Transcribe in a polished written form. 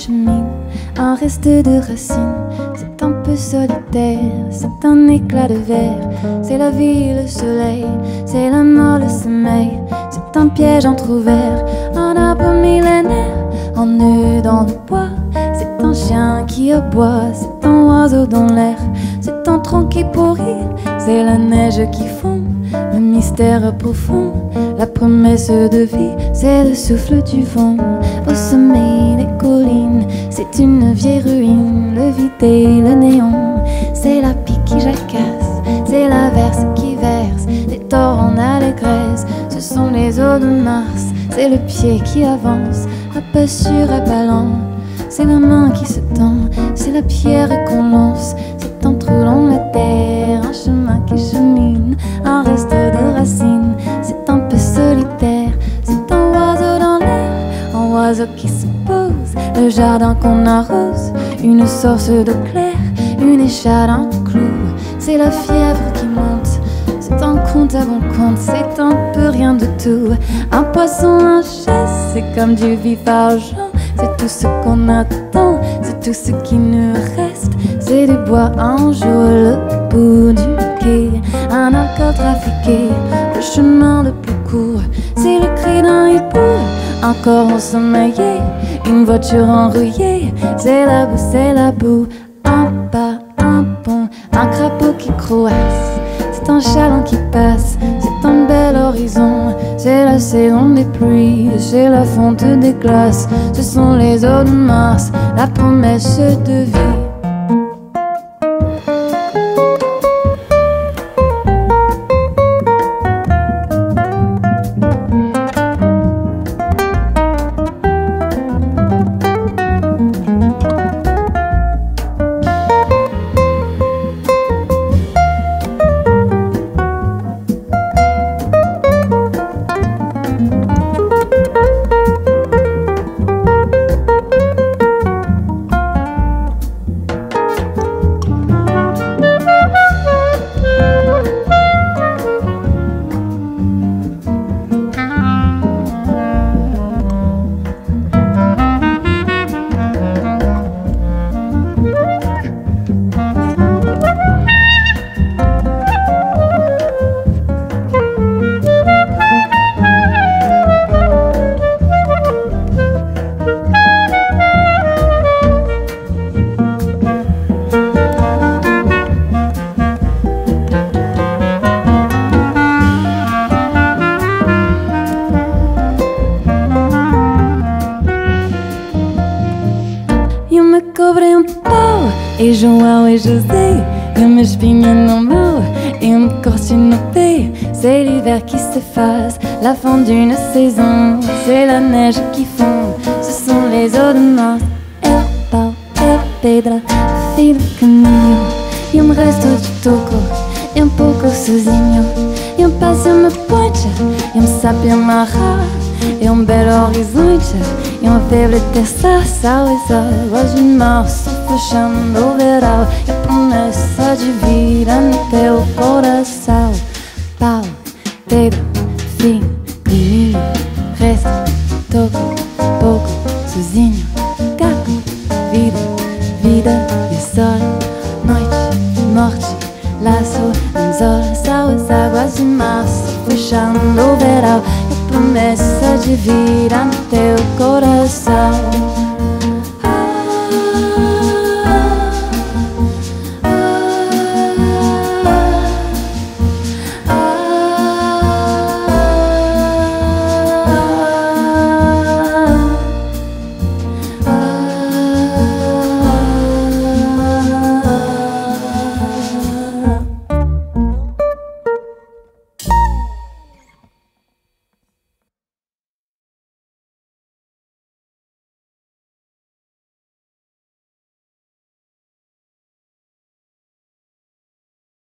chemine, un reste de racines. C'est un peu solitaire, c'est un éclat de verre. C'est la vie, le soleil, c'est la mort, le sommeil. C'est un piège entrouvert, un arbre millénaire, en nœud dans le bois. C'est un chien qui aboie, c'est un oiseau dans l'air. C'est un tronc qui pourrit, c'est la neige qui fond. Le mystère profond, la promesse de vie, c'est le souffle du vent. Au sommet des collines, c'est une vieille ruine. Le vide et le néon, c'est la pique qui jacasse, c'est l'averse qui verse des torrents d'allégresse. Ce sont les eaux de Mars, c'est le pied qui avance, à pas sûr, à pas lent. C'est la main qui se tend, c'est la pierre qu'on lance. C'est un trou dans la terre, un chemin qui chemine, un reste de racines. C'est un peu solitaire, c'est un oiseau dans l'air, un oiseau qui se pose, le jardin qu'on arrose, une source d'eau claire, une échelle, un clou. C'est la fièvre qui monte, c'est un compte à bon compte, c'est un peu rien de tout. Un poisson, un chasse, c'est comme du vif argent. C'est tout ce qu'on attend, c'est tout ce qui nous reste. C'est du bois un jour, le bout du quai, un alcool trafiqué, le chemin le plus court. C'est le cri d'un hibou, un corps ensommeillé, une voiture enrouillée. C'est la boue, un pas, un pont, un crapaud qui croasse. C'est un chaland qui passe, c'est un bel horizon. C'est la saison des pluies, c'est la fonte des glaces. Ce sont les eaux de Mars, la promesse de vie. E João e José, e uma espinha no mau et une corse inondée. C'est l'hiver qui s'efface, la fin d'une saison. C'est la neige qui fond, ce sont les eaux de Mars. El pau, el pedra, fim do caminho. E resto de toco, e pouco sozinho. E passo uma ponte, e sapo e uma rá. E belo horizonte, e febre terça. Sal e águas de março, fechando o verão. E a promessa de vida no teu coração. Pau, pedra, fim, caminho. Resto, toco, pouco, sozinho. Caco, vida, vida e sol. Noite, morte, laço, anzol. Sal e águas de março, fechando o verão. Promessa de vida no teu coração.